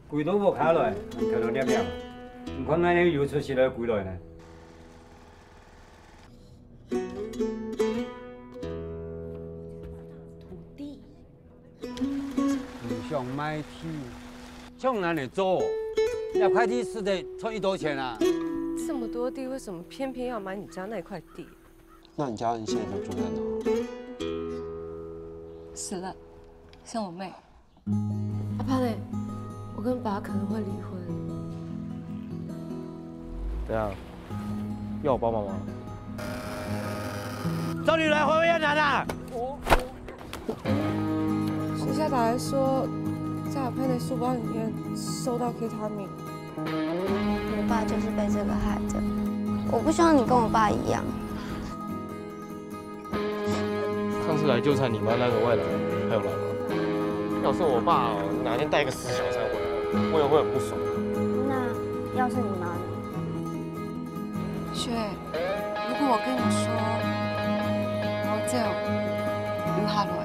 跪都无卡落，看到念念，唔看咱又出事来跪落呢。 土地。 唔想买地，像咱的做，那块地是得赚多钱啊？ 这么多地，为什么偏偏要买你家那块地？ 那你家人现在都住在哪？ 死了，像我妹。 阿潘嘞，我跟爸可能会离婚。 怎样？要我帮忙吗？ 找你来回越南啊！ 学校打来说，在阿潘的书包里面收到 K 他命。 我爸就是被这个害的。我不希望你跟我爸一样。 上次来纠缠你妈那个外劳还有来吗？要是我爸哪天带个死小三回来，我也会很不爽。 那要是你妈呢？ 雪，如果我跟你说，我就留下來。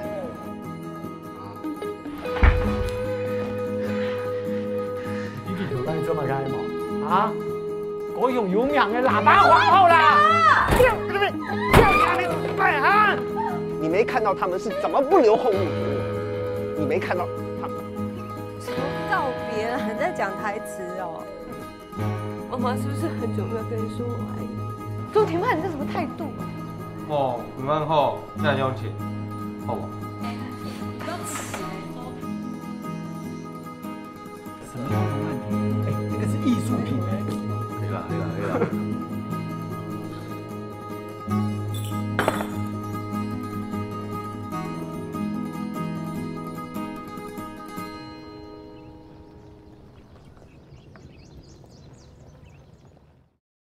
呢件條燈做乜解冇？啊？我用永远的喇叭皇后啦！ 你没看到他们是怎么不留后路的？你没看到他们？ 什么告别了，还在讲台词哦？妈妈是不是很久没有跟你说我爱你？ 周廷汉，你这什么态度啊？ 哦，平安后那你要钱，好不好？ 什么交通问题？哎，这个是艺术品哎。 可以了，可以了，可以了。